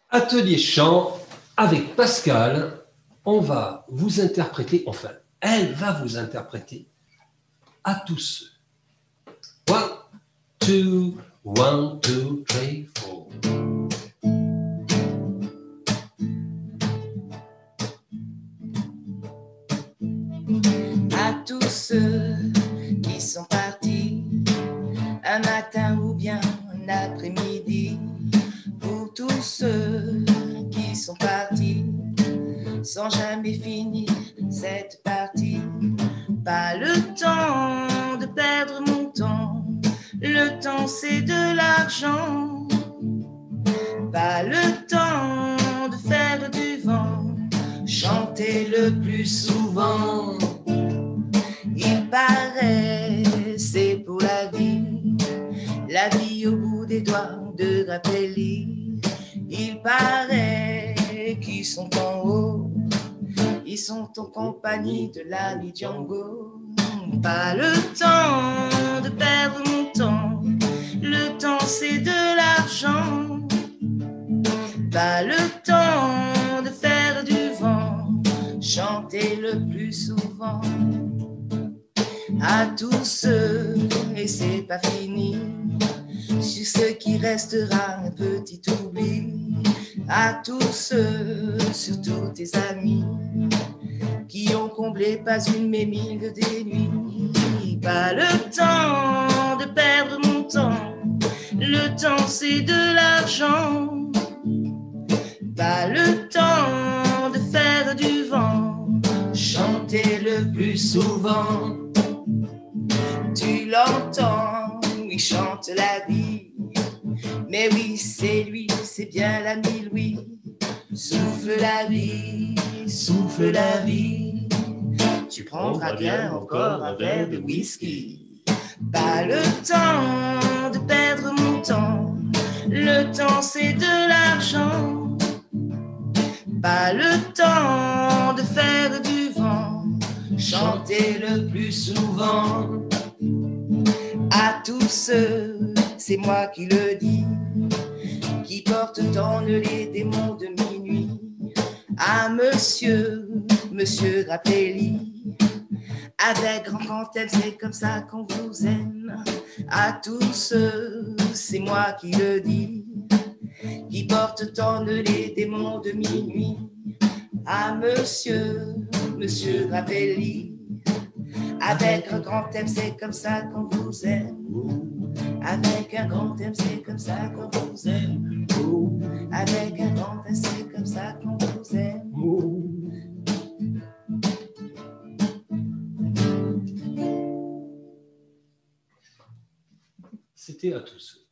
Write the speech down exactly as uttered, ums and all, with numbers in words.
Atelier chant avec Pascal, on va vous interpréter, enfin, elle va vous interpréter à tous ceux. One, two, one, two, three, four. À tous ceux qui sont partis un matin ou bien un après-midi, pour tous ceux qui sont partis sans jamais finir cette partie. Pas le temps de perdre mon temps, le temps c'est de l'argent. Pas le temps de faire du vent, chanter le plus souvent. Il paraît, c'est pour la vie, la vie au bout des doigts de Raphaël. Il paraît qu'ils sont en haut, ils sont en compagnie de l'ami Django. Pas le temps de perdre mon temps, le temps c'est de l'argent. Pas le temps de faire du vent, chanter le plus souvent. À tous ceux, et c'est pas fini, sur ce qui restera un petit oubli. À tous ceux, surtout tes amis, qui ont comblé pas une mais mille des nuits. Pas le temps de perdre mon temps, le temps c'est de l'argent. Pas le temps de faire du vent, chanter le plus souvent. Tu l'entends, il chante la vie, mais oui c'est lui, c'est bien l'ami Louis. Souffle la vie, souffle la vie, tu prendras bien encore un verre de whisky. Pas le temps de perdre mon temps, le temps c'est de l'argent. Pas le temps de faire du vent, chanter le plus souvent. À tous ceux, c'est moi qui le dis, qui portent en eux les démons de minuit. À monsieur, monsieur Raphaël, avec grand quand elle, c'est comme ça qu'on vous aime. À tous ceux, c'est moi qui le dis, qui portent en eux les démons de minuit. À monsieur, monsieur Raphaël, avec un grand thème, c'est comme ça qu'on vous aime. Avec un grand thème, c'est comme ça qu'on vous aime. Avec un grand thème, c'est comme ça qu'on vous aime. C'était à tous ceux.